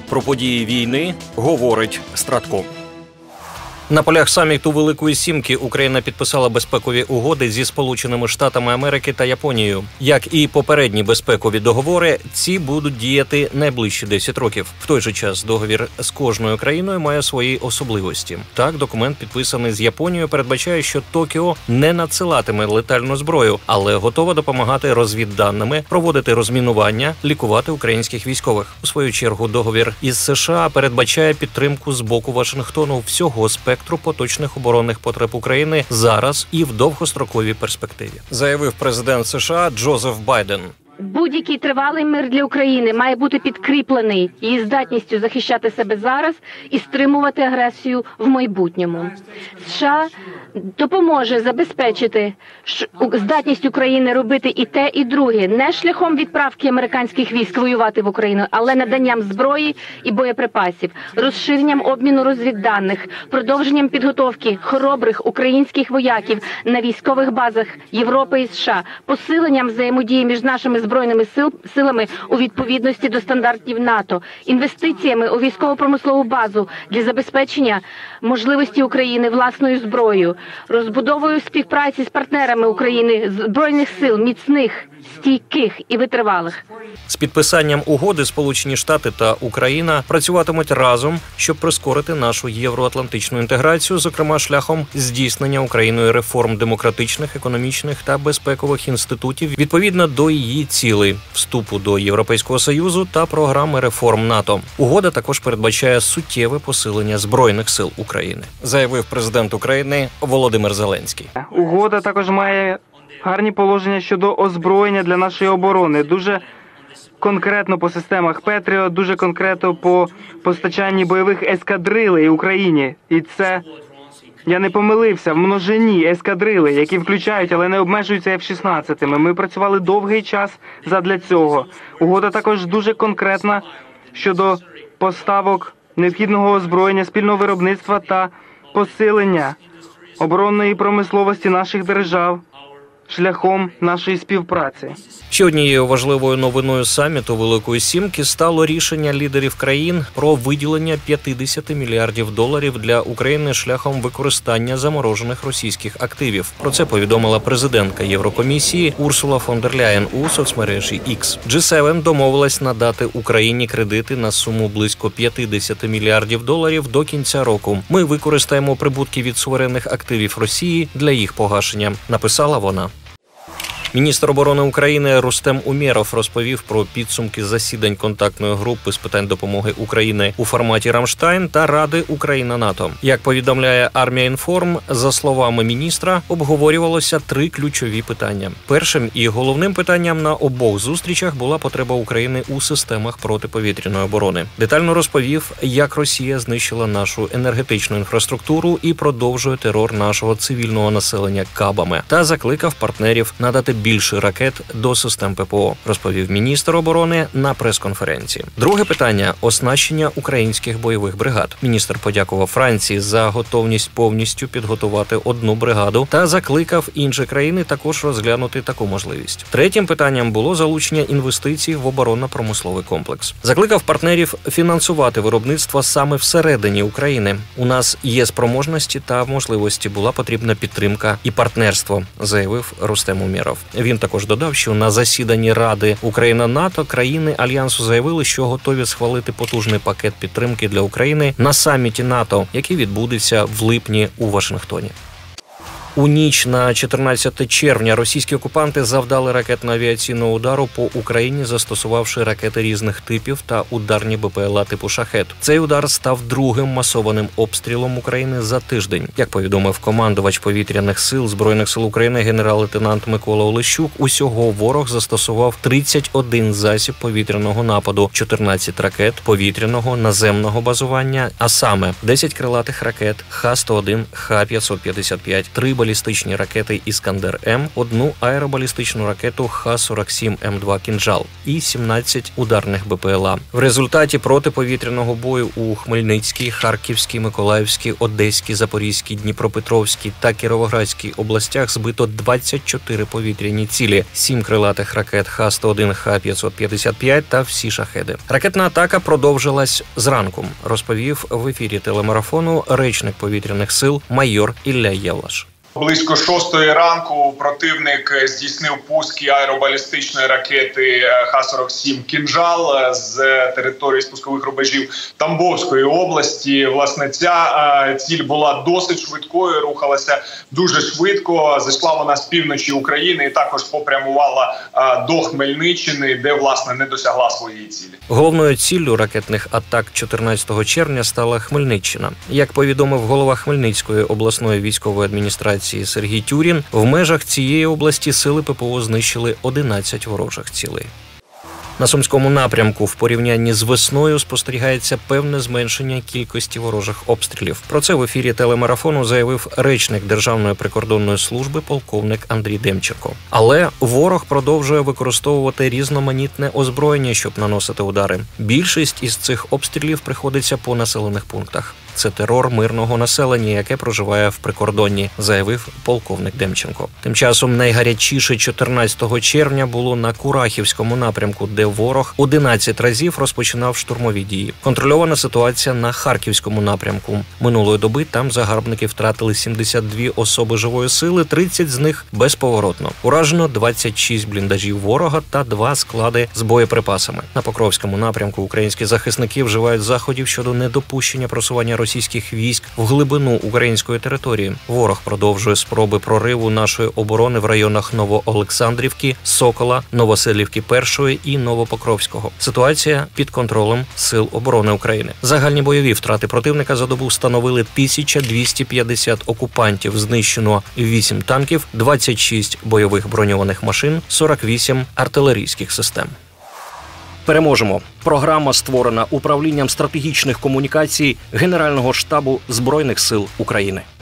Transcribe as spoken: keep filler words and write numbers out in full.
Про події війни говорить Стратко. На полях саміту Великої Сімки Україна підписала безпекові угоди зі Сполученими Штатами Америки та Японією. Як і попередні безпекові договори, ці будуть діяти найближчі десять років. В той же час договір з кожною країною має свої особливості. Так, документ, підписаний з Японією, передбачає, що Токіо не надсилатиме летальну зброю, але готова допомагати розвідданими, проводити розмінування, лікувати українських військових. У свою чергу, договір із США передбачає підтримку з боку Вашингтону всього спектру поточних оборонних потреб України зараз і в довгостроковій перспективі, заявив президент США Джозеф Байден. Будь-який тривалий мир для України має бути підкріплений її здатністю захищати себе зараз і стримувати агресію в майбутньому. США допоможе забезпечити здатність України робити і те, і друге, не шляхом відправки американських військ воювати в Україну, але наданням зброї і боєприпасів, розширенням обміну розвідданих, продовженням підготовки хоробрих українських вояків на військових базах Європи і США, посиленням взаємодії між нашими збройними сил, силами у відповідності до стандартів НАТО, інвестиціями у військово-промислову базу для забезпечення можливості України власною зброєю, розбудовою співпраці з партнерами України збройних сил міцних, стійких і витривалих. З підписанням угоди Сполучені Штати та Україна працюватимуть разом, щоб прискорити нашу євроатлантичну інтеграцію, зокрема шляхом здійснення Україною реформ демократичних, економічних та безпекових інститутів відповідно до її цілей – вступу до Європейського Союзу та програми реформ НАТО. Угода також передбачає суттєве посилення Збройних сил України, заявив президент України Володимир Зеленський. Угода також має гарні положення щодо озброєння для нашої оборони. Дуже конкретно по системах Петріот, дуже конкретно по постачанні бойових ескадрилей Україні. І це, я не помилився, в множині ескадрили, які включають, але не обмежуються еф шістнадцять. Ми працювали довгий час задля цього. Угода також дуже конкретна щодо поставок необхідного озброєння, спільного виробництва та посилення оборонної промисловості наших держав шляхом нашої співпраці. Ще однією важливою новиною саміту Великої Сімки стало рішення лідерів країн про виділення п'ятдесят мільярдів доларів для України шляхом використання заморожених російських активів. Про це повідомила президентка Єврокомісії Урсула фон дер Ляєн у соцмережі X. джі сім домовилась надати Україні кредити на суму близько п'ятдесят мільярдів доларів до кінця року. Ми використаємо прибутки від суверенних активів Росії для їх погашення, написала вона. Міністр оборони України Рустем Умєров розповів про підсумки засідань контактної групи з питань допомоги Україні у форматі Рамштайн та Ради Україна-НАТО. Як повідомляє Армія.Інформ, за словами міністра, обговорювалося три ключові питання. Першим і головним питанням на обох зустрічах була потреба України у системах протиповітряної оборони. Детально розповів, як Росія знищила нашу енергетичну інфраструктуру і продовжує терор нашого цивільного населення кабами, та закликав партнерів надати більше ракет до систем ППО, розповів міністр оборони на прес-конференції. Друге питання – оснащення українських бойових бригад. Міністр подякував Франції за готовність повністю підготувати одну бригаду та закликав інші країни також розглянути таку можливість. Третім питанням було залучення інвестицій в оборонно-промисловий комплекс. Закликав партнерів фінансувати виробництво саме всередині України. У нас є спроможності та можливості, була потрібна підтримка і партнерство, заявив Рустем Умєров. Він також додав, що на засіданні Ради Україна-НАТО країни Альянсу заявили, що готові схвалити потужний пакет підтримки для України на саміті НАТО, який відбудеться в липні у Вашингтоні. У ніч на чотирнадцяте червня російські окупанти завдали ракетно-авіаційного удару по Україні, застосувавши ракети різних типів та ударні БПЛА типу «Шахед». Цей удар став другим масованим обстрілом України за тиждень. Як повідомив командувач повітряних сил Збройних сил України генерал-лейтенант Микола Олещук, усього ворог застосував тридцять один засіб повітряного нападу, чотирнадцять ракет повітряного наземного базування, а саме десять крилатих ракет Х сто один, Х п'ятсот п'ятдесят п'ять, три балістичні ракети «Іскандер-М», одну аеробалістичну ракету Х сорок сім М два «Кінжал» і сімнадцять ударних Б П Л А. В результаті протиповітряного бою у Хмельницькій, Харківській, Миколаївській, Одеській, Запорізькій, Дніпропетровській та Кіровоградській областях збито двадцять чотири повітряні цілі, сім крилатих ракет Х сто один, Х п'ятсот п'ятдесят п'ять та всі шахеди. Ракетна атака продовжилась зранку, розповів в ефірі телемарафону речник повітряних сил майор Ілля Євлаш. Близько шостої ранку противник здійснив пуски аеробалістичної ракети Х сорок сім «Кінжал» з території спускових рубежів Тамбовської області. Власне, ця ціль була досить швидкою, рухалася дуже швидко. Зайшла вона з півночі України і також попрямувала до Хмельниччини, де, власне, не досягла своєї цілі. Головною ціллю ракетних атак чотирнадцятого червня стала Хмельниччина. Як повідомив голова Хмельницької обласної військової адміністрації Сергій Тюрін, в межах цієї області сили П П О знищили одинадцять ворожих цілей. На Сумському напрямку в порівнянні з весною спостерігається певне зменшення кількості ворожих обстрілів. Про це в ефірі телемарафону заявив речник Державної прикордонної служби полковник Андрій Демченко. Але ворог продовжує використовувати різноманітне озброєння, щоб наносити удари. Більшість із цих обстрілів приходиться по населених пунктах. Це терор мирного населення, яке проживає в прикордонні, заявив полковник Демченко. Тим часом найгарячіше чотирнадцятого червня було на Курахівському напрямку, де ворог одинадцять разів розпочинав штурмові дії. Контрольована ситуація на Харківському напрямку. Минулої доби там загарбники втратили сімдесят дві особи живої сили, тридцять з них безповоротно. Уражено двадцять шість бліндажів ворога та два склади з боєприпасами. На Покровському напрямку українські захисники вживають заходів щодо недопущення просування російських військ в глибину української території. Ворог продовжує спроби прориву нашої оборони в районах Новоолександрівки, Сокола, Новоселівки першої і Новопокровського. Ситуація під контролем Сил оборони України. Загальні бойові втрати противника за добу становили тисяча двісті п'ятдесят окупантів, знищено вісім танків, двадцять шість бойових броньованих машин, сорок вісім артилерійських систем. Переможемо. Програма створена управлінням стратегічних комунікацій Генерального штабу Збройних сил України.